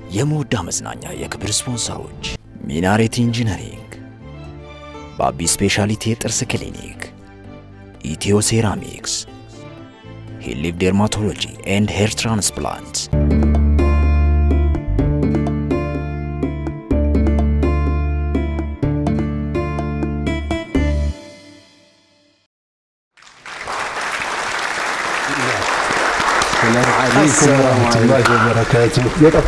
የሞዳ መዝናኛ የክብር ስፖንሰሮች ሚናሬት ኢንጂነሪንግ፣ ባቢ ስፔሻሊቲ የጥርስ ክሊኒክ፣ ኢትዮ ሴራሚክስ፣ ሂሊቭ ዴርማቶሎጂ ኤንድ ሄር ትራንስፕላንት። السلام عليكم ورحمة الله وبركاته.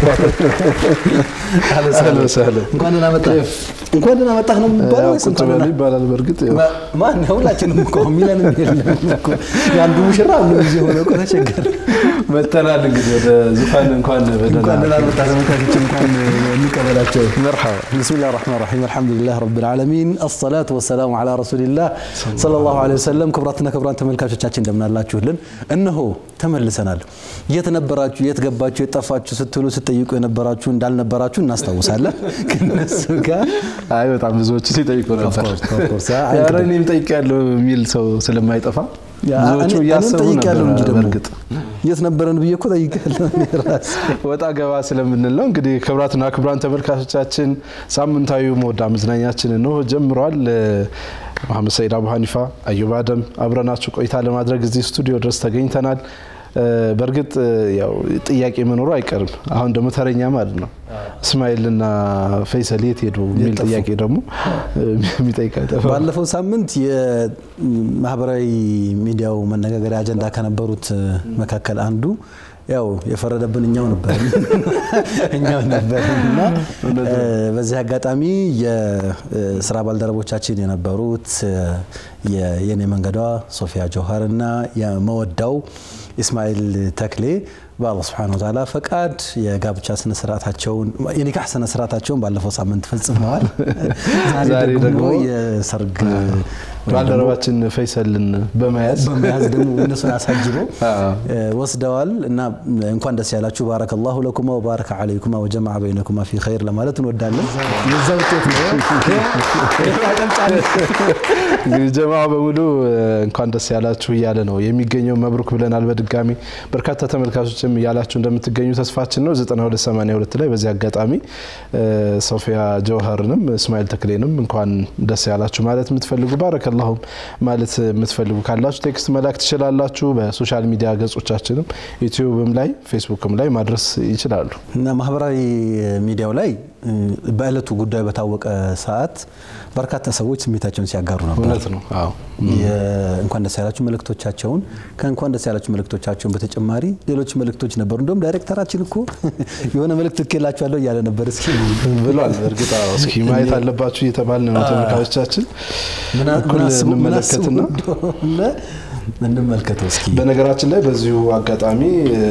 أهلا وسهلا. نكوننا متاح. نكوننا متاح نبارك. كنت بلي بالال برقت. ما نقول لكن مكملين نقول. يعني مشرع من يجي هنا كنا شجر. متنا نقول زفان نكون بدنا. نكوننا متاح نكون نكملاتشوا. مرحبا. بسم الله الرحمن الرحيم. الحمد لله رب العالمين. الصلاة والسلام على رسول الله صلى الله عليه وسلم. كبراتنا تملكاتشاتشين دمنا الله تشوهلن. إنه تملسنا. يتنبراتشو يتقباتشو يتطفاتشو ستلو ستيقو ينبراتشو እንዳል ነበራችሁ እናስተዋውሳለን ከነሱ ጋር አይ በጣም ብዙዎች ሲጠይቁ ነበር ያረንም ጠይቃለሁ ሚል ሰው ስለማይጠፋ ብዙዎቹ ያሰቡ ነበር በርግጥ የት ነበረን ብዬ እኮ ጠይቃለሁ ራስ ወጣ ገባ ስለምንል ነው እንግዲህ ክብራትና ክብራን ተመልካቾቻችን ሳምንታዊው ሞዳ መዝናኛችን ነው ጀምሯል መሐመድ ሰይድ አቡ ሐኒፋ አዩብ አደም አብረናችሁ ቆይታ ለማድረግ እዚህ ስቱዲዮ ድረስ ተገኝተናል በርግጥ ያው ጥያቄ መኖሩ አይቀርም አሁን ደሞ ተረኛ ማለት ነው እስማኤልና ፈይሰል የት ሄዱ ሚል ጥያቄ ደሞ የሚጠይቃው ባለፈው ሳምንት የማህበራዊ ሚዲያው መነጋገሪያ አጀንዳ ከነበሩት መካከል አንዱ ያው የፈረደብን እኛው ነበርና በዚህ አጋጣሚ የሥራ ባልደረቦቻችን የነበሩት የኔ መንገዷ ሶፊያ ጆሃርና የመወዳው እስማኤል ተክሌ በአላህ Subhanahu Wa Ta'ala ፈቃድ የጋብቻ ስነ ስርዓታቸውን የኒካህ ስነ ስርዓታቸውን ባለፈው ሳምንት ፈጽመዋል ዛሬ ደግሞ የሰርግ ባልደረባችን ፈይሰልን በመያዝ ደግሞ እነሱን አሳጅበው ወስደዋል እና እንኳን ደስ ያላችሁ ባረከላሁ ለኩም ወባረከ አለይኩም ወጀመዐ በይነኩም ፊ ኸይር ለማለት እንወዳለን የዛው ጤት ነው እንግዲህ ጀማዓ በሙሉ እንኳን ደስ ያላችሁ ይያለ ነው የሚገኘው መብሩክ ብለናል በድጋሚ በርካታ ተመልካቾችም ያላችሁ እንደምትገኙ ተስፋችን ነው 9282 ላይ በዚህ አጋጣሚ ሶፊያ ጆሃርንም እስማኤል ተክሌንም እንኳን ደስ ያላችሁ ማለት የምትፈልጉ ባረከላሁ ማለት የምትፈልጉ ካላችሁ ቴክስት መላክ ትችላላችሁ በሶሻል ሚዲያ ገጾቻችንም ዩቲዩብም ላይ ፌስቡክም ላይ ማድረስ ይችላሉ እና ማህበራዊ ሚዲያው ላይ በእለቱ ጉዳይ በታወቀ ሰዓት በርካታ ሰዎች ስሜታቸውን ሲያጋሩ ነበር እውነት ነው አዎ እንኳን ደስ ያላችሁ መልእክቶቻቸውን ከእንኳን ደስ ያላችሁ መልእክቶቻቸውን በተጨማሪ ሌሎች መልእክቶች ነበሩ እንደውም ዳይሬክተራችን እኮ የሆነ መልእክት ልኬላችኋለሁ ያለ ነበር እስኪ ብሏል በርግጥ አዎ እስኪ ማየት አለባችሁ እየተባልን ነው ተመልካቾቻችን ምናስመለከትና እንመልከተው እስኪ በነገራችን ላይ በዚሁ አጋጣሚ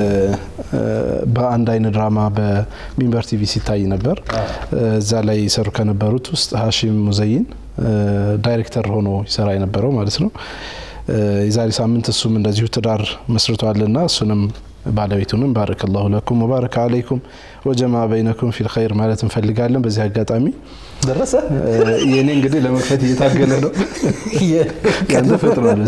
በአንድ አይነ ድራማ በሚንበር ቲቪ ሲታይ ነበር እዛ ላይ ይሰሩ ከነበሩት ውስጥ ሐሺም ሙዘይን ዳይሬክተር ሆኖ ይሰራ የነበረው ማለት ነው የዛሬ ሳምንት እሱም እንደዚሁ ትዳር መስርቷልና እሱንም ባለቤቱንም ባረከላሁ ለኩም ወባረከ አለይኩም ወጀመዐ በይነኩም ፊል ኸይር ማለት እንፈልጋለን በዚህ አጋጣሚ ደረሰ የኔ እንግዲህ ለመክፈት እየታገለ ነው ከዛ ፈጥሯል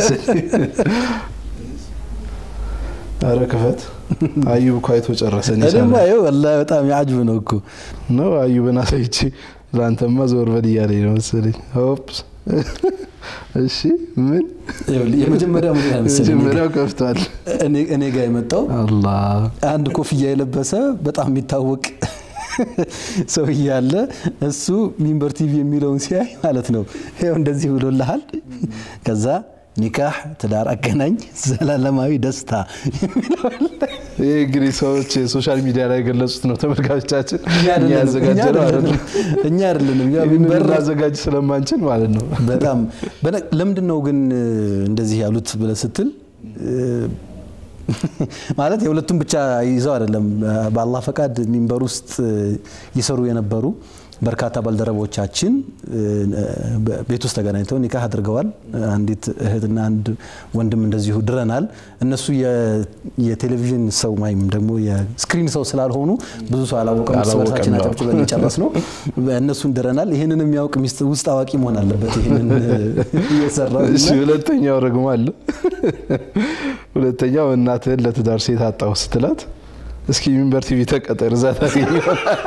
አረከፈት አዩብ ኳይቶ ጨረሰኝ እኔማ ይኸው والله በጣም ያጅብ ነው እኮ ነው አዩብና ሳይቺ ላንተማ ዞር በዲያለኝ ነው መሰለኝ ሆፕስ እሺ ምን የመጀመሪያው ምን ያመሰለኝ የመጀመሪያው ከፍቷል እኔ ጋር የመጣው አላህ አንድ ኮፍያ የለበሰ በጣም የሚታወቅ ሰው ያለ እሱ ሚንበር ቲቪ የሚለውን ሲያይ ማለት ነው ይሄው እንደዚህ ብሎልሃል ከዛ ኒካህ ትዳር አገናኝ ዘላለማዊ ደስታ ይሄ እንግዲህ ሰዎች ሶሻል ሚዲያ ላይ ገለጹት ነው ተመልካቾቻችን ያዘጋጀው እኛ አይደለንም ያ ሚንበር አዘጋጅ ስለማንችል ማለት ነው በጣም ለምንድነው ግን እንደዚህ ያሉት ብለ ስትል ማለት የሁለቱም ብቻ ይዘው አይደለም በአላህ ፈቃድ ሚንበር ውስጥ ይሰሩ የነበሩ በርካታ ባልደረቦቻችን ቤት ውስጥ ተገናኝተው ኒካህ አድርገዋል አንዲት እህትና አንድ ወንድም እንደዚሁ ድረናል እነሱ የቴሌቪዥን ሰው ማይም ደግሞ የስክሪን ሰው ስላልሆኑ ብዙ ሰው አላወቀም ስለታችን አጨብጭበን ጨረስነው እነሱን ድረናል ይሄንን የሚያውቅ ሚስት ውስጥ አዋቂ መሆን አለበት ይሄንን እየሰራው እሺ ሁለተኛው ረግሞ አለ ሁለተኛው እናትህን ለትዳር ሴት አጣው ስትላት እስኪ ሚንበር ቲቪ ተቀጠር እዛ ታገኘው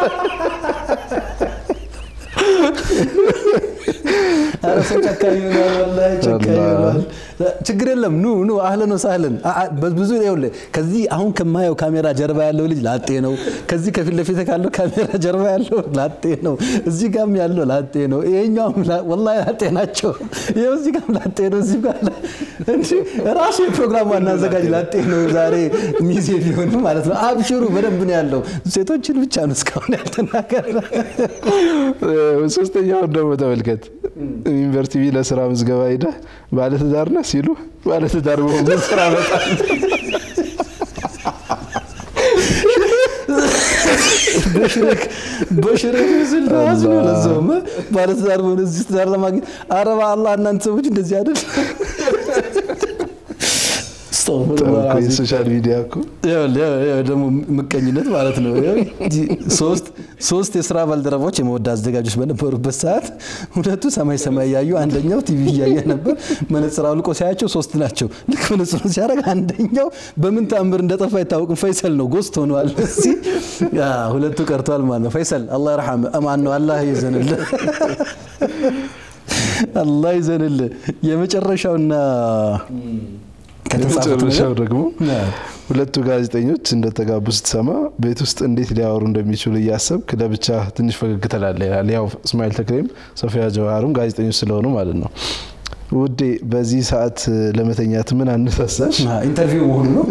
አረሰጨካኝ ነው والله ጨካኝ ነው ችግር የለም ኑ አህለን ወሰህለን ብዙ ይኸውልህ ከዚህ አሁን ከማየው ካሜራ ጀርባ ያለው ልጅ ላጤ ነው ከዚህ ከፊት ለፊት ካለው ካሜራ ጀርባ ያለው ላጤ ነው እዚህ ጋርም ያለው ላጤ ነው ይሄኛውም والله ላጤ ናቸው ይሄው እዚህ ጋርም ላጤ ነው እዚህ ጋር እንጂ ራሱ ፕሮግራም አናዘጋጅ ላጤ ነው ዛሬ ሚዜ ሊሆን ማለት ነው አብሽሩ በደንብ ነው ያለው ሴቶችን ብቻ ነው እስካሁን ያልተናገረ ሶስተኛው ደግሞ ተመልከት ሚንበር ቲቪ ለስራ ምዝገባ ሄደ ባለ ትዳር ነው ሲሉ ባለ ትዳር ነው ስራ መጣ በሽረክ ዝልራዝ ነው ለዘውም ባለ ትዳር ነው እዚህ ትዳር ለማግኘት አረባ አላህ እናንተ ሰዎች እንደዚህ አይደል ሶሻል ሚዲያ እኮ ያው ደግሞ ምቀኝነት ማለት ነው ሶስት የሥራ ባልደረቦች የመወዳ አዘጋጆች በነበሩበት ሰዓት ሁለቱ ሰማይ ያዩ አንደኛው ቲቪ ያየ ነበር መነጽር አውልቆ ሲያያቸው ሶስት ናቸው ልክ መነጽሩ ሲያረግ አንደኛው በምን ታምር እንደጠፋ ይታወቅም ፈይሰል ነው ጎስት ሆኗል እሺ ያ ሁለቱ ቀርቷል ማለት ነው ፈይሰል አላህ ይርሐም አማን ነው አላህ ይዘንልህ አላህ ይዘንልህ የመጨረሻውና ከተጻፈው ደግሞ ሁለቱ ጋዜጠኞች እንደተጋቡ ስትሰማ ቤት ውስጥ እንዴት ሊያወሩ እንደሚችሉ ያሰብክ ለብቻ ትንሽ ፈገግ ትላለህ ይላል ያው እስማኤል ተክሌም ሶፊያ ጀዋሩም ጋዜጠኞች ስለሆኑ ማለት ነው ውዴ በዚህ ሰዓት ለመተኛት ምን አነሳሳሽ ኢንተርቪው ሆኖ ነው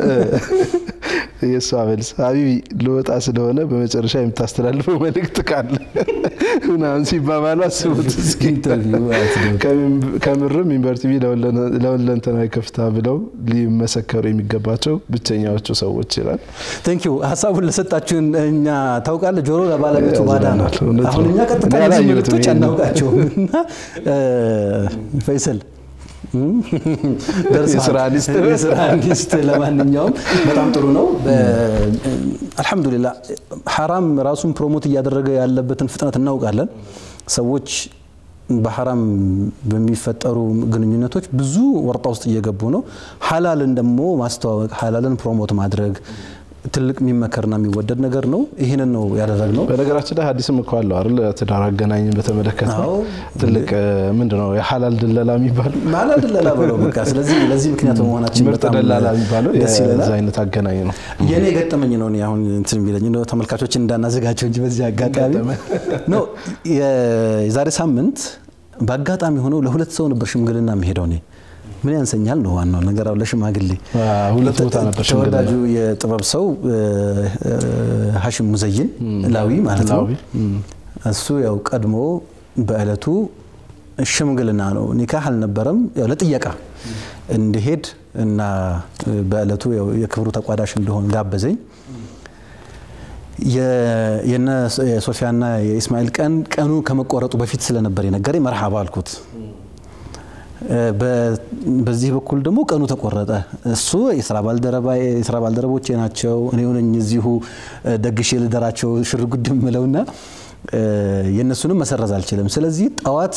የሷበልስ ሀቢቢ ለወጣ ስለሆነ በመጨረሻ የምታስተላልፈው መልእክት ካለ ምናምን ሲባባሉ አስቡት እስኪ ኢንተርቪው ከምርም ሚንበር ቲቪ ለወለንተናዊ ከፍታ ብለው ሊመሰከሩ የሚገባቸው ብቸኛዎቹ ሰዎች ይላል ቴንክ ዩ ሐሳቡን ለሰጣችሁን እኛ ታውቃለህ ጆሮ ለባለቤቱ ባዳ ነው አሁን እኛ ቀጥታ ለምርቶች አናውቃቸውና ፈይሰል የስራሊስት ለማንኛውም በጣም ጥሩ ነው አልহামዱሊላህ حرام ራሱን ፕሮሞት ያደረገ ያለበትን ፍጥነት እናውቃለን ሰዎች በሐራም በሚፈጠሩ ግንኙነቶች ብዙ ወርጣ ውስጥ እየገቡ ነው ሐላልን ደግሞ ማስተዋወቅ ሐላልን ፕሮሞት ማድረግ ትልቅ የሚመከርና የሚወደድ ነገር ነው ይሄንን ነው ያደረግነው በነገራችን ላይ ሐዲስም እኮ አለው አይደል ተዳራ ገናኝን በተመለከተ ትልቅ ምንድነው የሐላል ድለላ የሚባል ሐላል ድለላ ብለው በቃ ስለዚህ ለዚህ ምክንያት መሆናችን በጣም ድለላ የሚባለው የዛ አይነት አገናኝ ነው የኔ ገጠመኝ ነው አሁን እንትን የሚለኝ ነው ተመልካቾች እንዳናዘጋቸው እንጂ በዚህ አጋጣሚ ነው የዛሬ ሳምንት በአጋጣሚ ሆኖ ለሁለት ሰው ነበር ሽምግልና መሄደው ነው ምን ያንሰኛል ነው ዋናው ነገር አው ለሽማግሌ ሁለት ቦታ ነበር ሽምግልና ተወዳጁ የጥበብ ሰው ሐሽም ሙዘይን ላዊ ማለት ነው እሱ ያው ቀድሞ በእለቱ ሽምግልና ነው ኒካህ አልነበረም ያው ለጥየቃ እንዲሄድ እና በእለቱ ያው የክብሩ ተቋዳሽ እንደሆነ ጋበዘኝ የነ ሶፊያና የኢስማኤል ቀኑ ከመቆረጡ በፊት ስለነበር የነገረኝ መርሐባ አልኩት በዚህ በኩል ደግሞ ቀኑ ተቆረጠ እሱ የሥራ ባልደረቦቼ ናቸው እኔ ሆነኝ እዚሁ ደግሼ ልደራቸው ሽርጉድም ምለውና የነሱንም መሰረዝ አልችልም ስለዚህ ጣዋት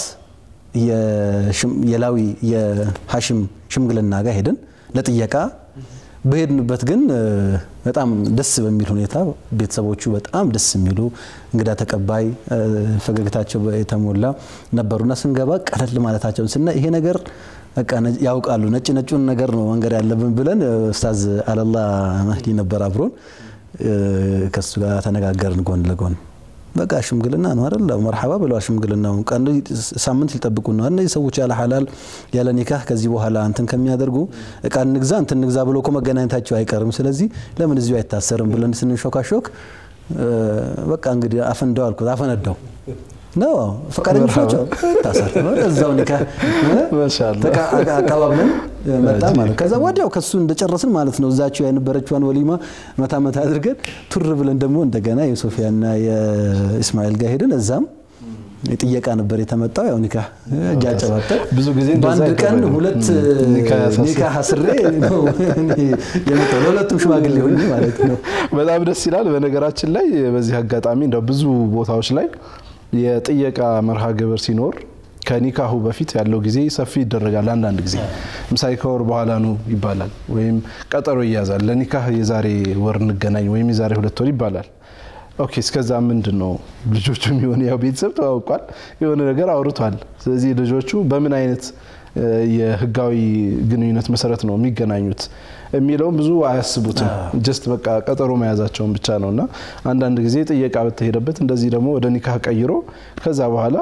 የላዊ የሐሽም ሽምግልና ጋር ሄደን ለጥየቃ በሄድንበት ግን በጣም ደስ በሚል ሁኔታ ቤተሰቦቹ በጣም ደስ የሚሉ እንግዳ ተቀባይ ፈገግታቸው የተሞላ ነበርና ስንገባ ቀለል ማለታቸውን ስና ይሄ ነገር በቃ ያውቃሉ ነጭን ነገር ነው መንገር ያለብን ብለን ኡስታዝ አላህ መህዲ ነበር አብሮን ከሱ ጋር ተነጋገርን ጎን ለጎን በቃ ሽምግልና ነው አይደል መርሐባ ብለው ሽምግልናው ቀን ሳምንት ሊጠብቁ ነው እነዚህ ሰዎች ያለ ሐላል ያለ ኒካህ ከዚህ በኋላ አንተን ከሚያደርጉ እቃን ንግዛ ብሎ መገናኘታቸው አይቀርም ስለዚህ ለምን እዚሁ አይታሰርም ብለን ስንሾካሾክ በቃ እንግዲህ አፈንዳው አልኩት አፈነዳው ነው ፈቃደኞች ታሰር ነው እዛው ኒካህ ማሻአላህ አቀባብለን መጣ ማለት ከዛ ወዲያው ከሱ እንደጨረስን ማለት ነው እዛቸው የነበረችዋን ወሊማ መታ አድርገን ቱር ብለን ደግሞ እንደገና የሶፊያና የኢስማኤል ጋር ሄደን እዛም ጥየቃ ነበር የተመጣው ያው ኒካህ ጃጨባተ ብዙ ጊዜ በአንድ ቀን ሁለት ኒካህ አስሬ ነው የመጣው ለሁለቱም ሽማግሌ ሆኜ ማለት ነው በጣም ደስ ይላል በነገራችን ላይ በዚህ አጋጣሚ እንደው ብዙ ቦታዎች ላይ የጥየቃ መርሃ ግብር ሲኖር ከኒካሁ በፊት ያለው ጊዜ ሰፊ ይደረጋል አንዳንድ ጊዜ ምሳሌ ከወር በኋላ ነው ይባላል ወይም ቀጠሮ ይያዛል ለኒካህ የዛሬ ወር እንገናኝ ወይም የዛሬ 2 ወር ይባላል ኦኬ እስከዛ ምንድነው ልጆቹም ይሆን ያው ቤተሰብ ተዋውቋል የሆነ ነገር አውርቷል ስለዚህ ልጆቹ በምን አይነት የህጋዊ ግንኙነት መሰረት ነው የሚገናኙት የሚለው ብዙ አያስቡትም ጀስት በቃ ቀጠሮ መያዛቸውን ብቻ ነውና አንዳንድ ጊዜ ጥየቃ በተሄደበት እንደዚህ ደግሞ ወደ ኒካህ ቀይሮ ከዛ በኋላ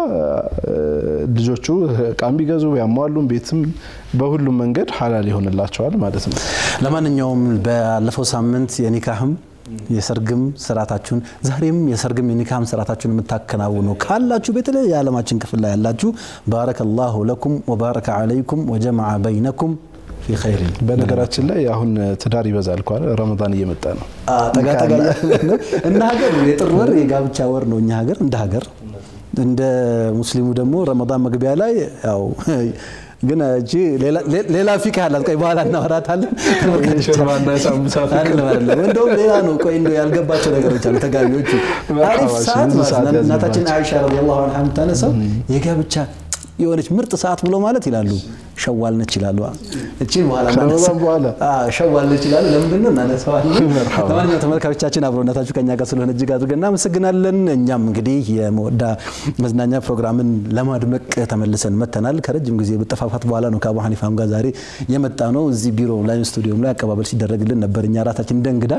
ልጆቹ ቃም ቢገዙ ያሟሉም ቤትም በሁሉም መንገድ ሐላል ይሆንላቸዋል ማለት ነው ለማንኛውም ባለፈው ሳምንት የኒካህም የሰርግም ስራታችሁን ዛሬም የሰርግም የኒካህም ስራታችሁን የምታከናውኑ ካላችሁ በተለይ የዓለማችን ክፍል ላይ ያላችሁ ባረከላሁ ለኩም ወባረከ አለይኩም ወጀመዐ በይነኩም في خير በነገራችን ላይ አሁን ትዳር ይበዛል እንኳን ረመዳን እየመጣ ነው ጠጋ ነው እና ሀገር የጥር ወር የጋብቻ ወር ነው እኛ ሀገር እንደ ሙስሊሙ ደግሞ ረመዳን መግቢያ ላይ ያው ግን እጂ ሌላ ፊክ ያላት ቆይ በኋላ እናወራታለን ሸርባና ሳምቡሳ አይደለም እንደው ሌላ ነው ቆይ እንደው ያልገባቸው ነገሮች አሉ ተጋቢዎቹ አሪፍ ሰዓት እናታችን አይሻ ረዲየላሁ ዐንሃ ተነሳው የጋብቻ የሆነች ምርጥ ሰዓት ብሎ ማለት ይላሉ ሸዋል ነች ይላሉ እቺ በኋላ ሸዋል ነች ይላሉ ለምንድነው እናነሳዋለን ለማንኛውም ተመልካቾቻችን አብሮነታችሁ ከኛ ጋር ስለሆነ እጅግ አድርገን እናመሰግናለን እኛም እንግዲህ የመወዳ መዝናኛ ፕሮግራምን ለማድመቅ ተመልሰን መተናል ከረጅም ጊዜ በተፋፋት በኋላ ነው ከአቡ ሐኒፋም ጋር ዛሬ የመጣ ነው እዚህ ቢሮ ላይ ስቱዲዮም ላይ አቀባበል ሲደረግልን ነበር እኛ ራታችን እንደንግዳ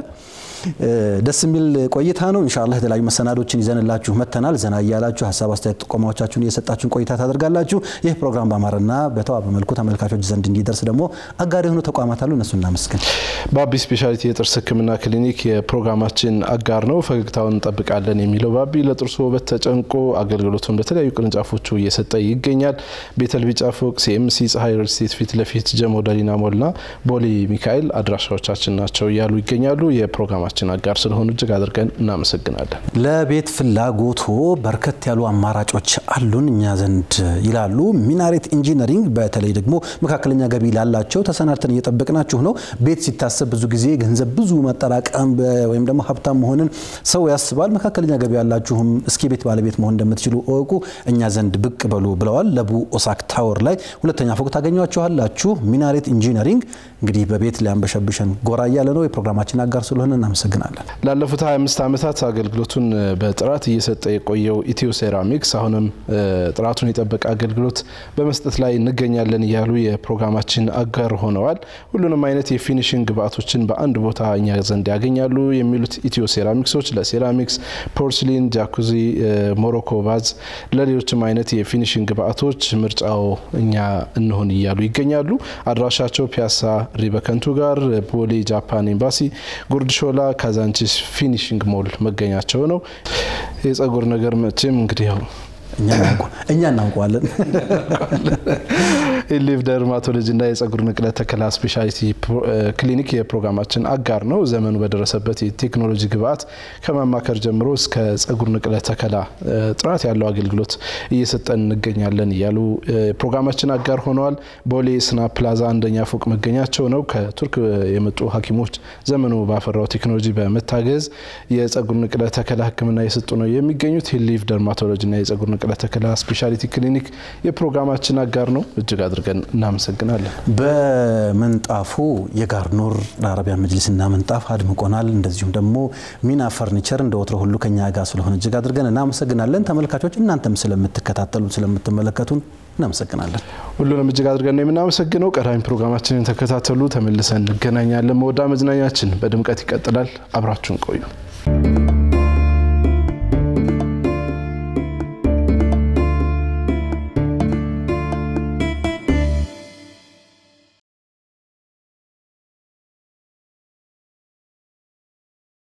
ደስ የሚል ቆይታ ነው ኢንሻአላህ የተለያዩ መሰናዶችን ይዘንላችሁ መተናል ዘና ያያላችሁ ሐሳብ አስተያየት ጥቆማዎቻችሁን እየሰጣችሁን ቆይታ ታደርጋላችሁ ይህ ፕሮግራም በአማርና በተዋበ መልኩ ተመልካቾች ዘንድ እንዲደርስ ደግሞ አጋር የሆኑ ተቋማት አሉ እነሱን እናመስግን ባቢ ስፔሻሊቲ የጥርስ ህክምና ክሊኒክ የፕሮግራማችን አጋር ነው ፈገግታውን እንጠብቃለን የሚለው ባቢ ለጥርሱ ውበት ተጨንቆ አገልግሎቱን በተለያዩ ቅርንጫፎቹ እየሰጠ ይገኛል ቤተል ቢጫ ፎቅ ሲኤምሲ ፀሐይ ሪል ስቴት ፊት ለፊት ጀሞ ዳሊና ሞልና ቦሊ ሚካኤል አድራሻዎቻችን ናቸው ያሉ ይገኛሉ የፕሮግራማችን አጋር ስለሆኑ እጅግ አድርገን እናመሰግናለን ለቤት ፍላጎቱ በርከት ያሉ አማራጮች አሉን እኛ ዘንድ ይላሉ ሚናሬት ኢንጂነሪንግ በተለይ ደግሞ መካከለኛ ገቢ ላላቸው ተሰናርተን እየጠበቅናችሁ ነው ቤት ሲታሰብ ብዙ ጊዜ ገንዘብ ብዙ ማጠራቀም ወይም ደግሞ ሀብታም መሆንን ሰው ያስባል መካከለኛ ገቢ ያላችሁም እስኪ ቤት ባለቤት መሆን እንደምትችሉ እወቁ እኛ ዘንድ ብቅ በሉ ብለዋል ለቡ ኦሳክ ታወር ላይ ሁለተኛ ፎቅ ታገኙዋችኋላችሁ ሚናሬት ኢንጂነሪንግ እንግዲህ በቤት ሊያንበሸብሸን ጎራ ያለ ነው የፕሮግራማችን አጋር ስለሆነ እናመሰግናለን ላለፉት 25 ዓመታት አገልግሎቱን በጥራት እየሰጠ የቆየው ኢትዮ ሴራሚክስ አሁንም ጥራቱን የጠበቀ አገልግሎት በመስጠት ላይ እንገኛለን ያሉ የፕሮግራማችን አጋር ሆነዋል ሁሉንም አይነት የፊኒሺንግ ግብአቶችን በአንድ ቦታ እኛ ዘንድ ያገኛሉ የሚሉት ኢትዮ ሴራሚክሶች ለሴራሚክስ ፖርሲሊን ጃኩዚ ሞሮኮ ቫዝ ለሌሎችም አይነት የፊኒሺንግ ግብአቶች ምርጫው እኛ እንሆን ይያሉ ይገኛሉ አድራሻቸው ፒያሳ ሪበከንቱ ጋር ቦሌ ጃፓን ኤምባሲ ጉርድሾላ ካዛንቺስ ፊኒሺንግ ሞል መገኛቸው ነው የጸጉር ነገር መቼም እንግዲህ ያው እኛ እናውቀዋለን ኢሊቭ ደርማቶሎጂ እና የጸጉር ንቅለ ተከላ ስፔሻሊቲ ክሊኒክ የፕሮግራማችን አጋር ነው ዘመኑ በደረሰበት የቴክኖሎጂ ግብአት ከማማከር ጀምሮ እስከ ጸጉር ንቅለ ተከላ ጥራት ያለው አገልግሎት እየሰጠን እንገኛለን ያሉ ፕሮግራማችን አጋር ሆነዋል ቦሌ ስና ፕላዛ አንደኛ ፎቅ መገኛቸው ነው ከቱርክ የመጡ ሐኪሞች ዘመኑ ባፈራው ቴክኖሎጂ በመታገዝ የጸጉር ንቅለ ተከላ ህክምና እየሰጡ ነው የሚገኙት ኢሊቭ ደርማቶሎጂ እና የጸጉር ንቅለ ተከላ ስፔሻሊቲ ክሊኒክ የፕሮግራማችን አጋር ነው እጅግ አድርገን እናመሰግናለን በመንጣፉ የጋርኖር አረቢያን መጅሊስና መንጣፍ አድምቆናል እንደዚሁም ደግሞ ሚና ፈርኒቸር እንደወትሮ ሁሉ ከኛ ጋር ስለሆነ እጅግ አድርገን እናመሰግናለን ተመልካቾች እናንተም ስለምትከታተሉን ስለምትመለከቱን እናመሰግናለን ሁሉንም እጅግ አድርገን ነው የምናመሰግነው ቀዳሚ ፕሮግራማችንን ተከታተሉ ተመልሰን እንገናኛለን መወዳ መዝናኛችን በድምቀት ይቀጥላል አብራችሁን ቆዩ